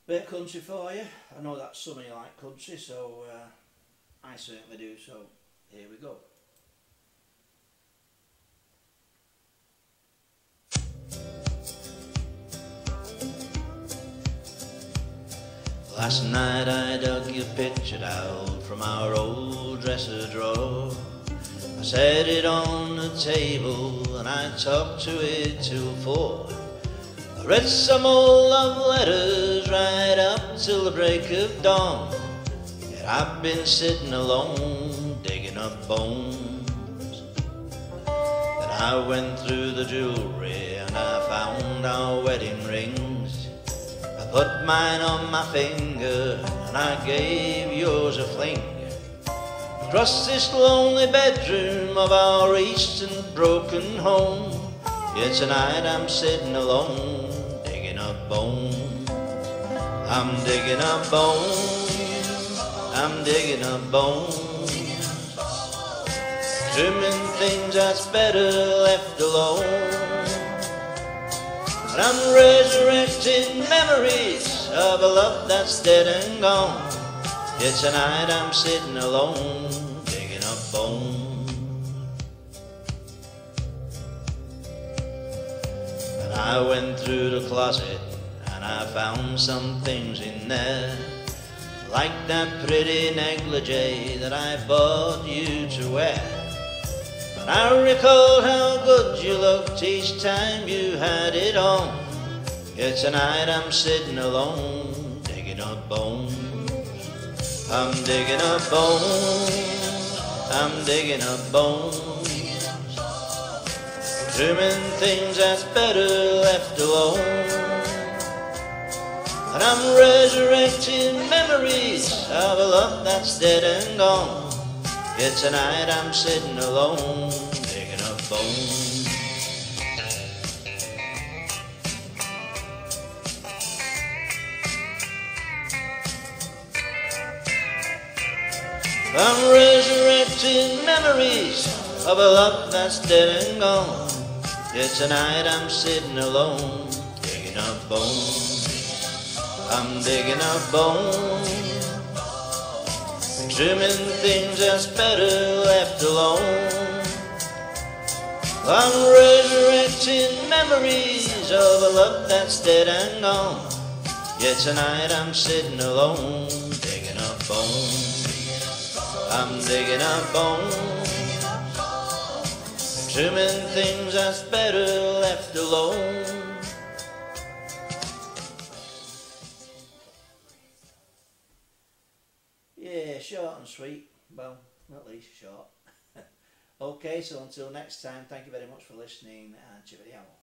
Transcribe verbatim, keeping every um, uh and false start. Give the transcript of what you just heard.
Bit of country for you. I know that some of you like country, so uh, I certainly do, so here we go. Last night I dug your picture out from our old dresser drawer. I set it on the table and I talked to it till four. I read some old love letters right up till the break of dawn. Yet I've been sitting alone, digging up bones. Then I went through the jewelry and I found our wedding rings. I put mine on my finger and I gave yours a fling. Across this lonely bedroom of our eastern broken home, yeah, tonight I'm sitting alone, digging up bones. I'm digging up bones, I'm digging up bones, trimming things that's better left alone. And I'm resurrecting memories of a love that's dead and gone. Yeah, tonight I'm sitting alone, digging up bones. And I went through the closet and I found some things in there, like that pretty negligee that I bought you to wear. And I recalled how good you looked each time you had it on. Yeah, tonight I'm sitting alone, digging up bones. I'm digging up bones, I'm digging up bones, trimming things that's better left alone. And I'm resurrecting memories of a love that's dead and gone. Yeah, tonight I'm sitting alone, digging up bones. I'm resurrecting memories of a love that's dead and gone. Yeah, tonight I'm sitting alone, digging up bones. I'm digging up bones, trimming things that's better left alone. I'm resurrecting memories of a love that's dead and gone. Yeah, tonight I'm sitting alone, digging up bones. I'm digging up bones, trimming things that's better left alone. Yeah, short and sweet. Well, at least short. Okay, so until next time, thank you very much for listening and cheerio.